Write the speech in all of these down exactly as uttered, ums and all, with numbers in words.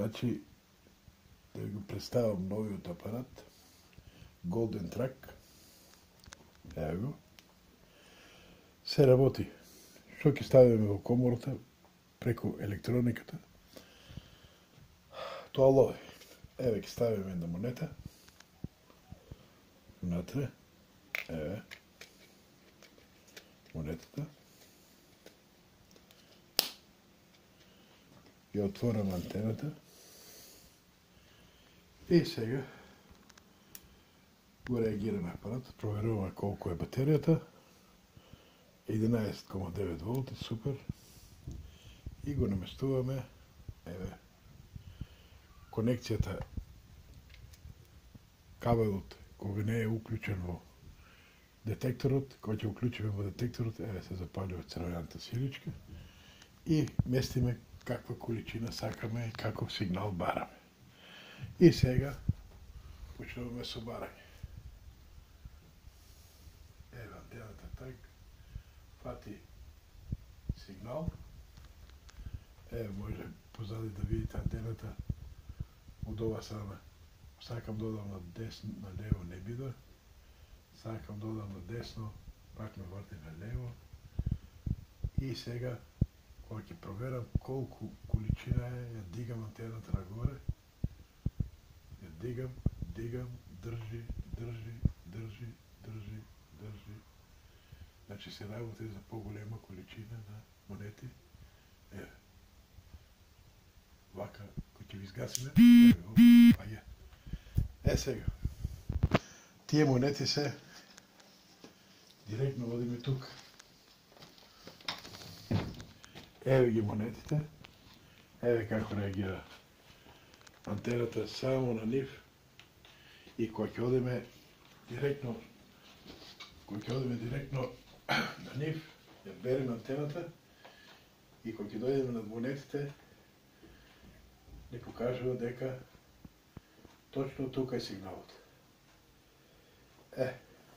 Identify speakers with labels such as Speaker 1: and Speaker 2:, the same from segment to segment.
Speaker 1: Значи, да ви го представям новиот апарат, Golden Track. Ево го. Се работи. Што ќе ставиме во комората преку електрониката. Тоа лови. Еве ќе ставиме една монета. Внатре. Еве. Монетата. Ја отворам антената. И сега го реагираме апаратот, проверуваме колку е батеријата. единаесет кома девет волти, супер. И го наместуваме, еве, конекцијата, кабелот, кога не е уклучен во детекторот, кој ќе уклучиме во детекторот, еве се запалува црвената силичка и местиме каква количина сакаме и каков сигнал бараме. И сега почнуваме со барање. Еве антената так, фати сигнал. Еве може позади да видите антената од ова страна. Сакам да одам на десно, на лево не биде. Сакам да одам на десно, пак ме врти на лево. И сега, кога ќе проверам колку количина е, ја дигам антената нагоре. Ја дигам, дигам, држи, држи, држи, држи, држи. Значи се работи за поголема количина на монети. Еве. Вака, кој ќе ви изгасиме, еве го, па е. Е сега. Тие монети се директно водиме тука. Еве ги монетите. Еве како реагира антената само на нив. И кога ќе одиме директно, кога ќе одиме директно на нив, ја береме антената и кога ќе дојдеме над монетите, ни покажува дека точно тука е сигналот. Е,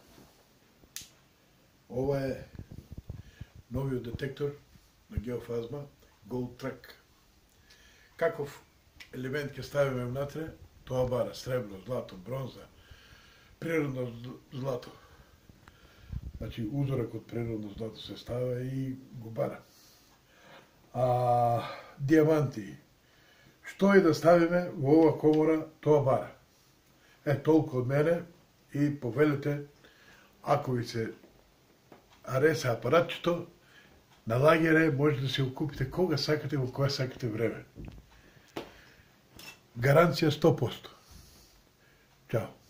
Speaker 1: ова е новиот детектор на геофазма Gold Track. Каков елемент ќе ставиме внатре, тоа бара сребро, злато, бронза, природно злато. Значи узорак од природно злато се става и го бара. А диаманти, што и да ставиме во ова комора, тоа бара. Е, толку од мене и повелете, ако ви се ареса апаратчето, на лагере може да се го купите кога сакате, во која сакате време. Гаранција сто проценти. Чао.